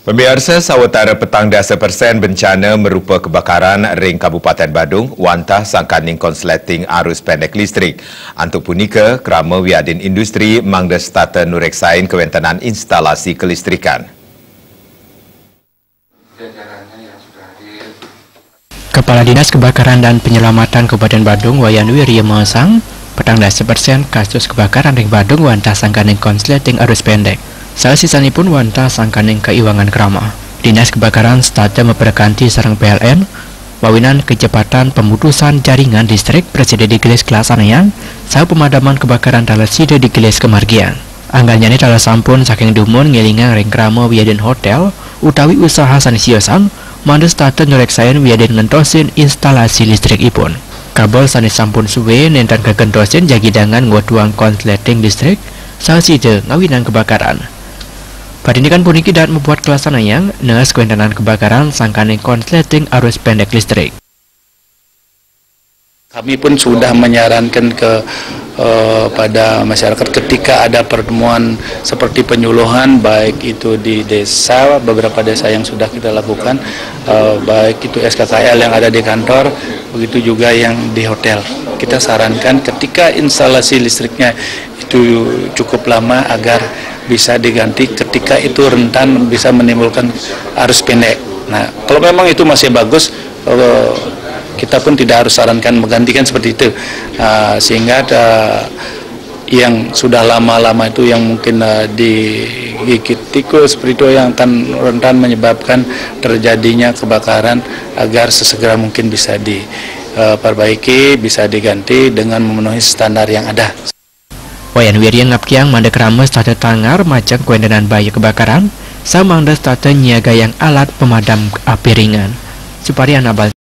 Pemirsa, sawatara petang 10% bencana merupa kebakaran ring Kabupaten Badung, wantah sangkaning konsleting arus pendek listrik. Antuk punika, kerama wiadin industri mangda starter nureksain kewentanan instalasi kelistrikan. Kepala Dinas Kebakaran dan Penyelamatan Kabupaten Badung, Wayan Wirya Masang, petang 10% kasus kebakaran ring Badung wantah sangkaning konsleting arus pendek. Salah sisanipun wantah sangkaning keiwangan kerama. Dinas Kebakaran starter memperkanti sarang PLN, wawinan kecepatan pemutusan jaringan listrik presiden digelis kelasanayang, saha pemadaman kebakaran dalam sida digelis kemargian. Anggalnya ini dalam sampun saking dumun ngelingan ring kerama wiadin hotel, utawi usaha sanisyosan, mandes starter nureksain wiadin ngentosin instalasi listrik ipun. Kabel sanis sampun suwe nentan kegentosin jagidangan ngotuang konsleting listrik, saha sida ngawinan kebakaran. Padindikan puniki dapat membuat kelasanayang neas kewentanan kebakaran sangkaning konsleting arus pendek listrik. Kami pun sudah menyarankan pada masyarakat ketika ada pertemuan seperti penyuluhan, baik itu di desa, beberapa desa yang sudah kita lakukan, baik itu SKKL yang ada di kantor, begitu juga yang di hotel. Kita sarankan ketika instalasi listriknya itu cukup lama agar bisa diganti ketika itu rentan bisa menimbulkan arus pendek. Nah, kalau memang itu masih bagus, kita pun tidak harus sarankan menggantikan seperti itu, sehingga yang sudah lama-lama itu yang mungkin digigit tikus seperti itu yang rentan menyebabkan terjadinya kebakaran, agar sesegera mungkin bisa diperbaiki, bisa diganti dengan memenuhi standar yang ada. Wayan Wirya ngapkiang mandek rames tata tangar macam kewentanan bahaya kebakaran, sama mandek tata nyiaga yang alat pemadam api ringan. Suparian abal